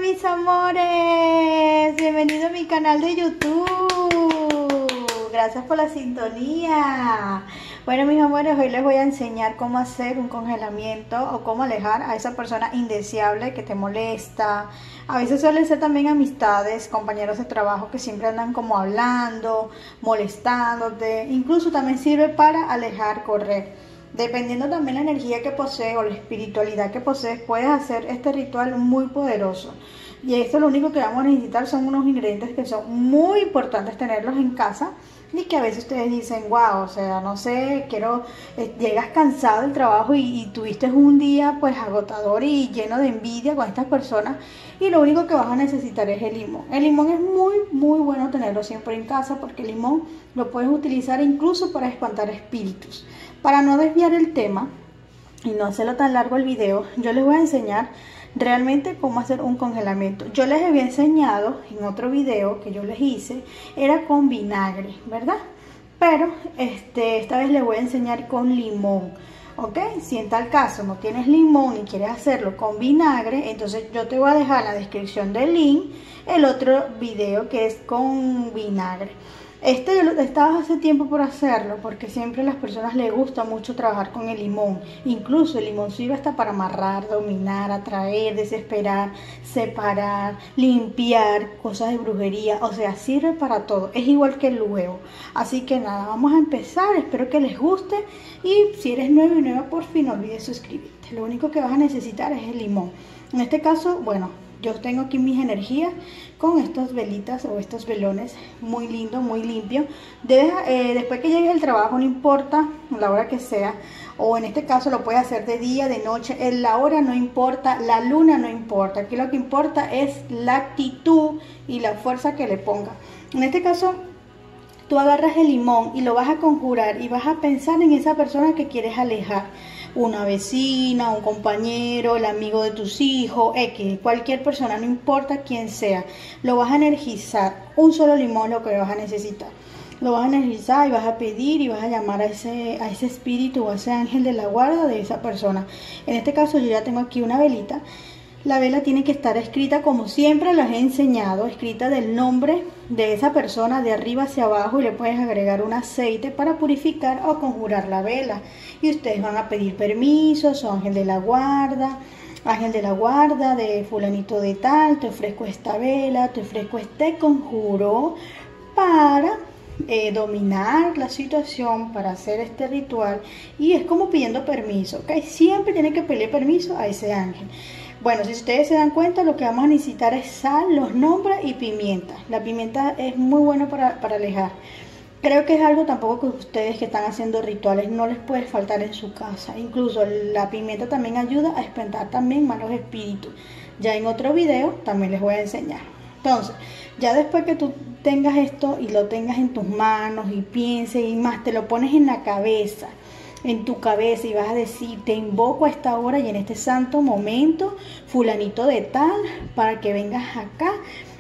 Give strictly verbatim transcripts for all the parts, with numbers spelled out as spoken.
mis amores, bienvenidos a mi canal de YouTube. Gracias por la sintonía. Bueno, mis amores, hoy les voy a enseñar cómo hacer un congelamiento o cómo alejar a esa persona indeseable que te molesta. A veces suelen ser también amistades, compañeros de trabajo que siempre andan como hablando, molestándote. Incluso también sirve para alejar, correr. Dependiendo también la energía que posees o la espiritualidad que posees, puedes hacer este ritual muy poderoso. Y esto lo único que vamos a necesitar son unos ingredientes que son muy importantes tenerlos en casa. Y que a veces ustedes dicen, wow, o sea, no sé, quiero, eh, llegas cansado del trabajo y, y tuviste un día pues agotador y lleno de envidia con estas personas y lo único que vas a necesitar es el limón. El limón es muy, muy bueno tenerlo siempre en casa porque el limón lo puedes utilizar incluso para espantar espíritus. Para no desviar el tema y no hacerlo tan largo el video, yo les voy a enseñar realmente cómo hacer un congelamiento. Yo les había enseñado en otro video que yo les hice, era con vinagre, ¿verdad? Pero este, esta vez les voy a enseñar con limón, ¿ok? Si en tal caso no tienes limón y quieres hacerlo con vinagre, entonces yo te voy a dejar en la descripción del link el otro video que es con vinagre. Este yo lo estaba hace tiempo por hacerlo porque siempre a las personas les gusta mucho trabajar con el limón. Incluso el limón sirve hasta para amarrar, dominar, atraer, desesperar, separar, limpiar, cosas de brujería. O sea, sirve para todo. Es igual que el huevo. Así que nada, vamos a empezar. Espero que les guste. Y si eres nuevo y nueva, por fin no olvides suscribirte. Lo único que vas a necesitar es el limón. En este caso, bueno, yo tengo aquí mis energías con estas velitas o estos velones, muy lindo, muy limpio. Debes, eh, después que llegues al trabajo, no importa la hora que sea, o en este caso lo puedes hacer de día, de noche, en la hora no importa, la luna no importa. Aquí lo que importa es la actitud y la fuerza que le ponga. En este caso, tú agarras el limón y lo vas a conjurar y vas a pensar en esa persona que quieres alejar. Una vecina, un compañero, el amigo de tus hijos, X, cualquier persona, no importa quién sea, lo vas a energizar. Un solo limón es lo que vas a necesitar. Lo vas a energizar y vas a pedir y vas a llamar a ese, a ese espíritu o a ese ángel de la guarda de esa persona. En este caso yo ya tengo aquí una velita. La vela tiene que estar escrita como siempre les he enseñado, escrita del nombre de esa persona de arriba hacia abajo y le puedes agregar un aceite para purificar o conjurar la vela. Y ustedes van a pedir permiso, su ángel de la guarda, ángel de la guarda de fulanito de tal, te ofrezco esta vela, te ofrezco este conjuro para eh, dominar la situación, para hacer este ritual. Y es como pidiendo permiso, ¿ok? Siempre tienen que pedir permiso a ese ángel. Bueno, si ustedes se dan cuenta, lo que vamos a necesitar es sal, los nombres y pimienta. La pimienta es muy buena para, para alejar. Creo que es algo tampoco que ustedes que están haciendo rituales no les puede faltar en su casa. Incluso la pimienta también ayuda a espantar también malos espíritus. Ya en otro video también les voy a enseñar. Entonces, ya después que tú tengas esto y lo tengas en tus manos y pienses y más, te lo pones en la cabeza. En tu cabeza y vas a decir, te invoco a esta hora y en este santo momento, fulanito de tal, para que vengas acá.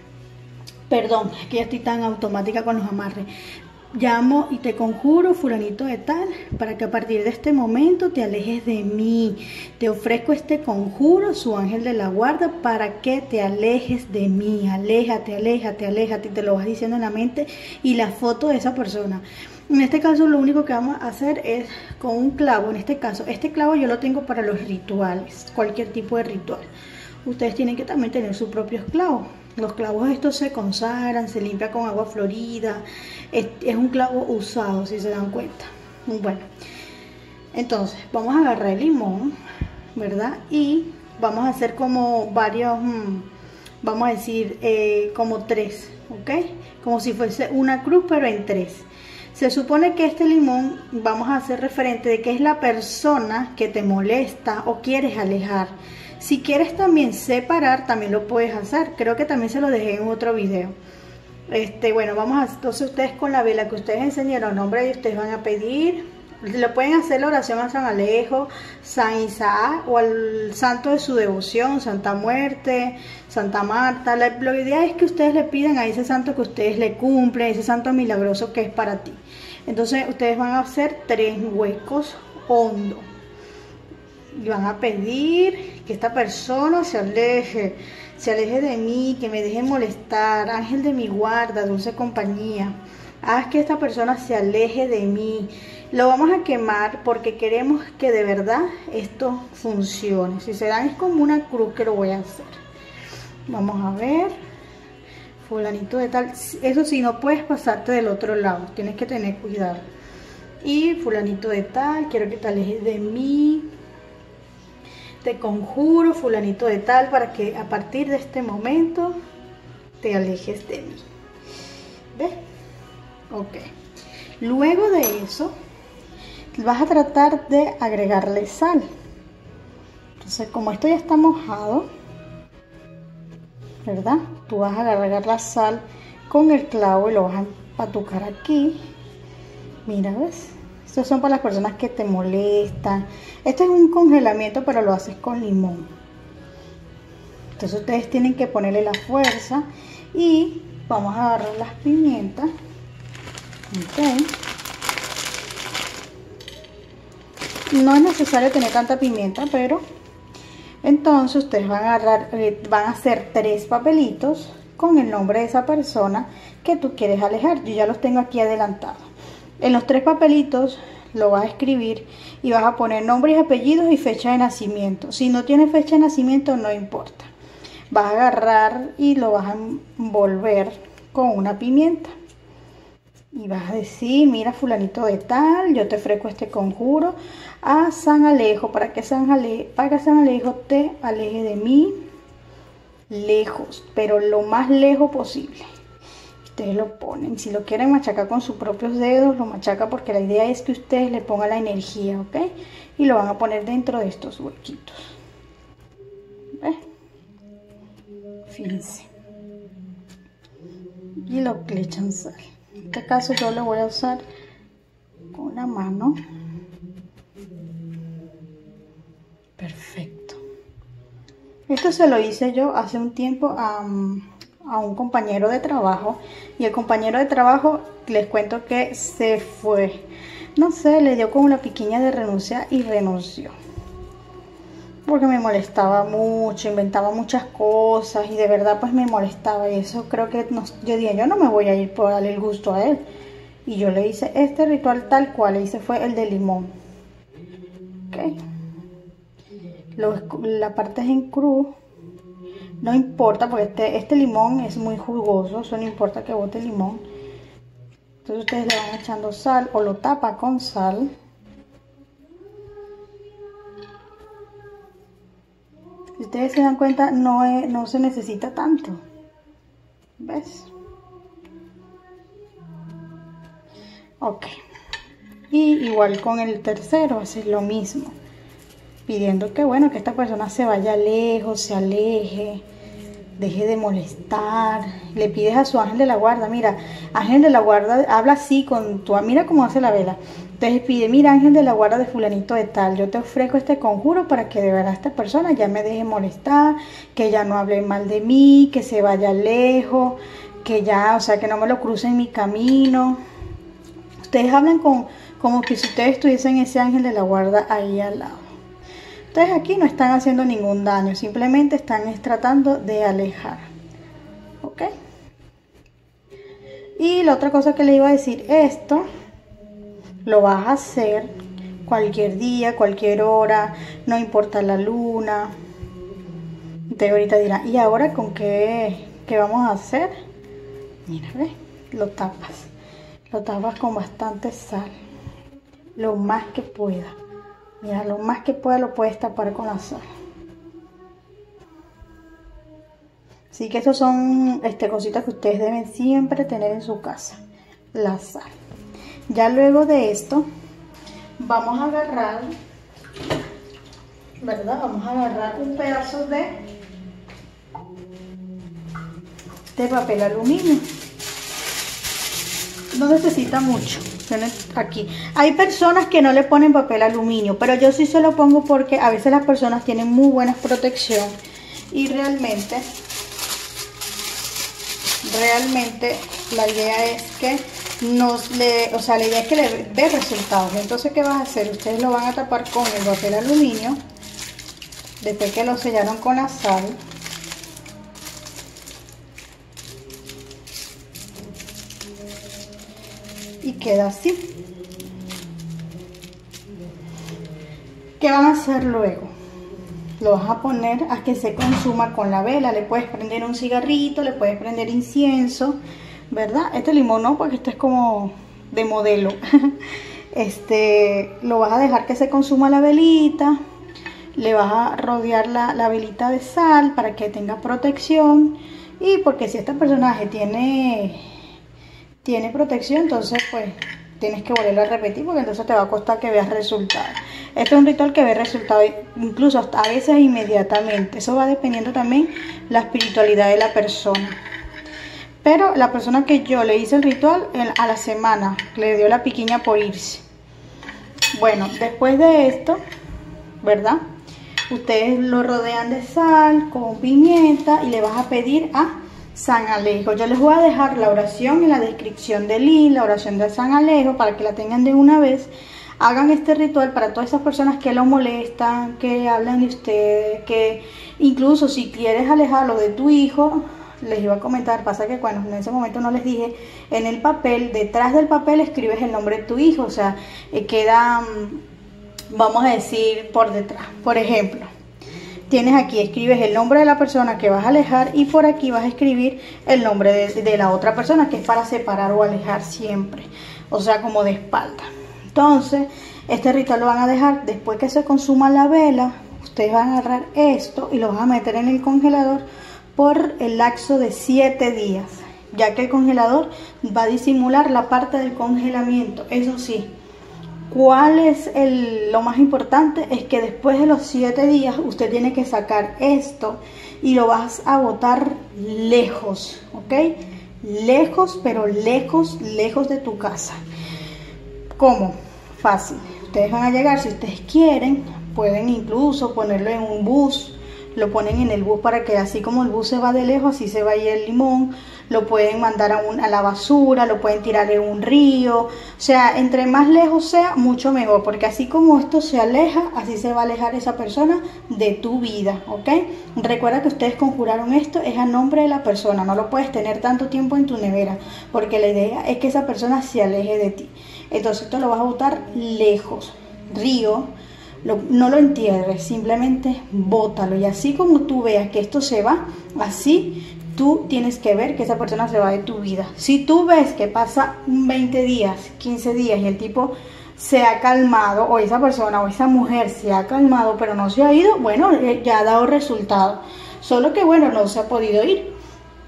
Perdón, es que ya estoy tan automática con los amarres. Llamo y te conjuro, fulanito de tal, para que a partir de este momento te alejes de mí. Te ofrezco este conjuro, su ángel de la guarda, para que te alejes de mí. Aléjate, aléjate, aléjate. Y te lo vas diciendo en la mente y la foto de esa persona. En este caso lo único que vamos a hacer es con un clavo. En este caso, este clavo yo lo tengo para los rituales, cualquier tipo de ritual. Ustedes tienen que también tener sus propios clavos. Los clavos estos se consagran, se limpia con agua florida. Es, es un clavo usado, si se dan cuenta. Bueno, entonces vamos a agarrar el limón, ¿verdad? Y vamos a hacer como varios, vamos a decir, eh, como tres, ¿ok? Como si fuese una cruz, pero en tres. Se supone que este limón vamos a hacer referente de que es la persona que te molesta o quieres alejar. Si quieres también separar, también lo puedes hacer. Creo que también se lo dejé en otro video. Este, bueno, vamos a, entonces ustedes con la vela que ustedes enseñaron, nombre y ustedes van a pedir. Le pueden hacer la oración a San Alejo, San Isaac o al santo de su devoción, Santa Muerte, Santa Marta. La, la idea es que ustedes le pidan a ese santo que ustedes le cumplen, ese santo milagroso que es para ti. Entonces ustedes van a hacer tres huecos hondos. y van a pedir que esta persona se aleje, se aleje de mí, que me deje molestar. Ángel de mi guarda, dulce compañía, haz que esta persona se aleje de mí. Lo vamos a quemar porque queremos que de verdad esto funcione. Si se dan es como una cruz que lo voy a hacer. Vamos a ver. Fulanito de tal. Eso sí, no puedes pasarte del otro lado. Tienes que tener cuidado. Y fulanito de tal, quiero que te alejes de mí. Te conjuro, fulanito de tal, para que a partir de este momento te alejes de mí. ¿Ves? Ok. Luego de eso, vas a tratar de agregarle sal. Entonces, como esto ya está mojado, ¿verdad? Tú vas a agregar la sal con el clavo y lo vas a patucar aquí. Mira, ¿ves? Estos son para las personas que te molestan. Esto es un congelamiento, pero lo haces con limón. Entonces ustedes tienen que ponerle la fuerza. Y vamos a agarrar las pimientas. Ok. No es necesario tener tanta pimienta, pero entonces ustedes van a agarrar, eh, van a hacer tres papelitos con el nombre de esa persona que tú quieres alejar. Yo ya los tengo aquí adelantados. En los tres papelitos lo vas a escribir y vas a poner nombres, apellidos y fecha de nacimiento. Si no tienes fecha de nacimiento, no importa. Vas a agarrar y lo vas a envolver con una pimienta. Y vas a decir, mira, fulanito de tal, yo te ofrezco este conjuro a San Alejo, para que San Alejo, para que San Alejo te aleje de mí, lejos, pero lo más lejos posible. Ustedes lo ponen, si lo quieren machacar con sus propios dedos, lo machaca, porque la idea es que ustedes le pongan la energía, ¿ok? Y lo van a poner dentro de estos huequitos. ¿Ves? Fíjense. Y lo le echan sal. En este caso yo lo voy a usar con la mano. Perfecto. Esto se lo hice yo hace un tiempo a, a un compañero de trabajo. Y el compañero de trabajo, les cuento que se fue. No sé, le dio como la piquiña de renuncia y renunció. Porque me molestaba mucho, inventaba muchas cosas y de verdad pues me molestaba. Y eso creo que no, yo dije, yo no me voy a ir por darle el gusto a él. Y yo le hice este ritual tal cual, le hice fue el de limón. Ok. Lo, la parte es en cruz. No importa porque este, este limón es muy jugoso, eso no importa que bote limón. Entonces ustedes le van echando sal o lo tapa con sal. Si ustedes se dan cuenta, no, es, no se necesita tanto. ¿Ves? Ok. Y igual con el tercero, haces lo mismo. Pidiendo que, bueno, que esta persona se vaya lejos, se aleje, deje de molestar. Le pides a su ángel de la guarda, mira, ángel de la guarda, habla así con tu, mira cómo hace la vela. Entonces pide, mira, ángel de la guarda de fulanito de tal, yo te ofrezco este conjuro para que de verdad esta persona ya me deje molestar, que ya no hable mal de mí, que se vaya lejos, que ya, o sea, que no me lo cruce en mi camino. Ustedes hablan con, como que si ustedes tuviesen ese ángel de la guarda ahí al lado. Entonces aquí no están haciendo ningún daño, simplemente están tratando de alejar. ¿Ok? Y la otra cosa que le iba a decir, esto lo vas a hacer cualquier día, cualquier hora, no importa la luna. Entonces ahorita dirán, ¿y ahora con qué, qué vamos a hacer? Mira, ¿ves? Lo tapas. Lo tapas con bastante sal. Lo más que pueda. Mira, lo más que pueda lo puedes tapar con la sal. Así que esas son este, cositas que ustedes deben siempre tener en su casa. La sal. Ya luego de esto, vamos a agarrar, ¿verdad? Vamos a agarrar un pedazo de, de papel aluminio. No necesita mucho. Aquí hay personas que no le ponen papel aluminio, pero yo sí se lo pongo porque a veces las personas tienen muy buena protección y realmente realmente la idea es que nos le, o sea, la idea es que le dé resultados. Entonces, ¿qué vas a hacer? Ustedes lo van a tapar con el papel aluminio después que lo sellaron con la sal. Y queda así. ¿Qué van a hacer luego? Lo vas a poner a que se consuma con la vela. Le puedes prender un cigarrito, le puedes prender incienso, ¿verdad? Este limón no, porque este es como de modelo. Este, lo vas a dejar que se consuma la velita. Le vas a rodear la, la velita de sal para que tenga protección. Y porque si este personaje tiene, tiene protección, entonces pues tienes que volverlo a repetir, porque entonces te va a costar que veas resultados. Este es un ritual que ve resultados incluso hasta a veces inmediatamente. Eso va dependiendo también la espiritualidad de la persona. Pero la persona que yo le hice el ritual, a la semana le dio la piquiña por irse. Bueno, después de esto, ¿verdad? Ustedes lo rodean de sal con pimienta y le vas a pedir a San Alejo. Yo les voy a dejar la oración en la descripción del link, la oración de San Alejo, para que la tengan de una vez. Hagan este ritual para todas esas personas que lo molestan, que hablan de ustedes, que incluso si quieres alejarlo de tu hijo, les iba a comentar, pasa que cuando en ese momento no les dije, en el papel, detrás del papel escribes el nombre de tu hijo, o sea, eh, queda, vamos a decir, por detrás. Por ejemplo, tienes aquí, escribes el nombre de la persona que vas a alejar y por aquí vas a escribir el nombre de, de la otra persona, que es para separar o alejar siempre, o sea, como de espalda. Entonces, este ritual lo van a dejar después que se consuma la vela. Ustedes van a agarrar esto y lo van a meter en el congelador por el lapso de siete días, ya que el congelador va a disimular la parte del congelamiento. Eso sí, ¿cuál es el, lo más importante? Es que después de los siete días usted tiene que sacar esto y lo vas a botar lejos, ¿ok? Lejos, pero lejos, lejos de tu casa. ¿Cómo? Fácil. Ustedes van a llegar, si ustedes quieren, pueden incluso ponerlo en un bus. Lo ponen en el bus para que así como el bus se va de lejos, así se va a ir el limón. Lo pueden mandar a, un, a la basura, lo pueden tirar en un río. O sea, entre más lejos sea, mucho mejor. Porque así como esto se aleja, así se va a alejar esa persona de tu vida, ¿ok? Recuerda que ustedes conjuraron esto, es a nombre de la persona. No lo puedes tener tanto tiempo en tu nevera, porque la idea es que esa persona se aleje de ti. Entonces esto lo vas a botar lejos, río. Lo, no lo entierres, simplemente bótalo. Y así como tú veas que esto se va, así tú tienes que ver que esa persona se va de tu vida. Si tú ves que pasa veinte días, quince días y el tipo se ha calmado, o esa persona o esa mujer se ha calmado pero no se ha ido, bueno, ya ha dado resultado. Solo que bueno, no se ha podido ir.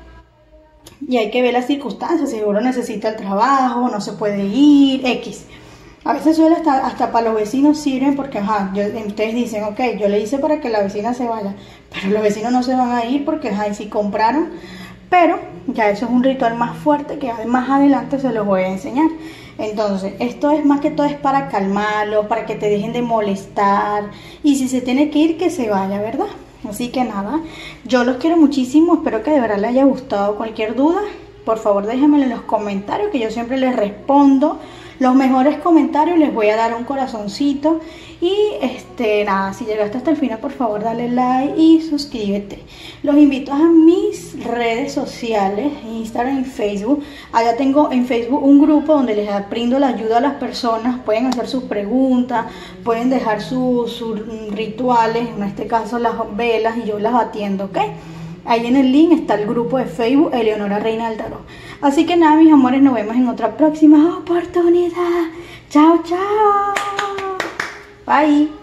Y hay que ver las circunstancias, seguro necesita el trabajo, no se puede ir, X. A veces suele hasta, hasta para los vecinos sirven porque, ajá, yo, ustedes dicen, ok, yo le hice para que la vecina se vaya, pero los vecinos no se van a ir porque, ajá, y si compraron, pero ya eso es un ritual más fuerte que más adelante se los voy a enseñar. Entonces, esto es más que todo es para calmarlos, para que te dejen de molestar, y si se tiene que ir, que se vaya, ¿verdad? Así que nada, yo los quiero muchísimo, espero que de verdad les haya gustado. Cualquier duda, por favor déjenmelo en los comentarios, que yo siempre les respondo. Los mejores comentarios les voy a dar un corazoncito. Y este nada, si llegaste hasta el final, por favor dale like y suscríbete. Los invito a mis redes sociales, Instagram y Facebook. Allá tengo en Facebook un grupo donde les brindo la ayuda a las personas. Pueden hacer sus preguntas, pueden dejar sus, sus rituales, en este caso las velas, y yo las atiendo, ¿ok? Ahí en el link está el grupo de Facebook Eleonora Reina del Tarot. Así que nada, mis amores, nos vemos en otra próxima oportunidad. Chao, chao. Bye.